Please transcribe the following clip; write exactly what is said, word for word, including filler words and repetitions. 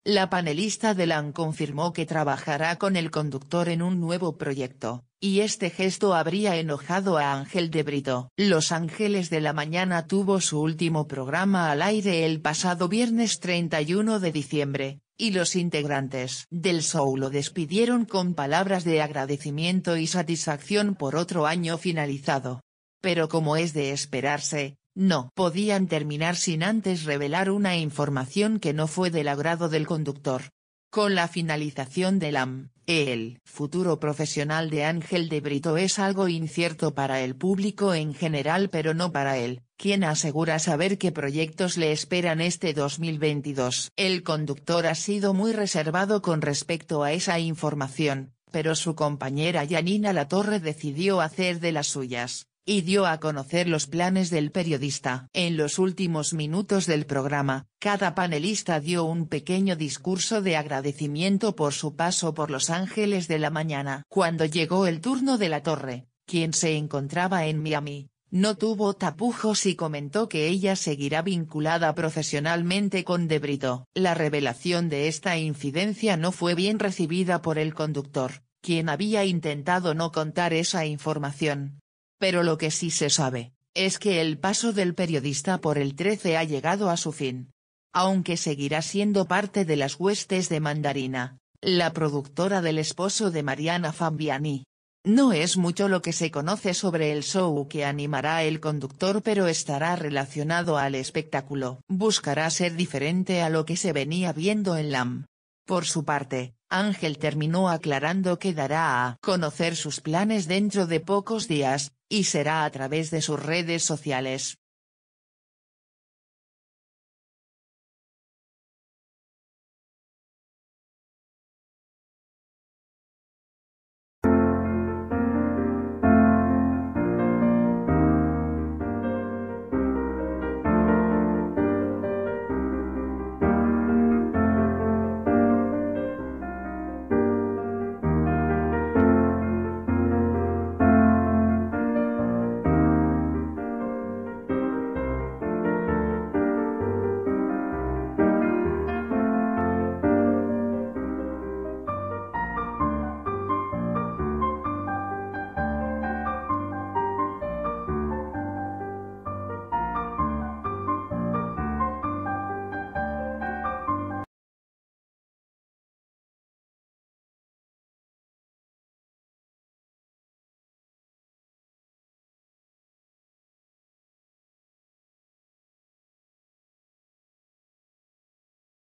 La panelista de LAM confirmó que trabajará con el conductor en un nuevo proyecto, y este gesto habría enojado a Ángel de Brito. Los Ángeles de la Mañana tuvo su último programa al aire el pasado viernes treinta y uno de diciembre, y los integrantes del show lo despidieron con palabras de agradecimiento y satisfacción por otro año finalizado. Pero como es de esperarse, no podían terminar sin antes revelar una información que no fue del agrado del conductor. Con la finalización de LAM, el futuro profesional de Ángel de Brito es algo incierto para el público en general, pero no para él, quien asegura saber qué proyectos le esperan este dos mil veintidós. El conductor ha sido muy reservado con respecto a esa información, pero su compañera Janina Latorre decidió hacer de las suyas, y dio a conocer los planes del periodista. En los últimos minutos del programa, cada panelista dio un pequeño discurso de agradecimiento por su paso por Los Ángeles de la Mañana. Cuando llegó el turno de Latorre, quien se encontraba en Miami, no tuvo tapujos y comentó que ella seguirá vinculada profesionalmente con De Brito. La revelación de esta incidencia no fue bien recibida por el conductor, quien había intentado no contar esa información. Pero lo que sí se sabe, es que el paso del periodista por el trece ha llegado a su fin. Aunque seguirá siendo parte de las huestes de Mandarina, la productora del esposo de Mariana Fabiani. No es mucho lo que se conoce sobre el show que animará el conductor, pero estará relacionado al espectáculo. Buscará ser diferente a lo que se venía viendo en LAM. Por su parte, Ángel terminó aclarando que dará a conocer sus planes dentro de pocos días, y será a través de sus redes sociales.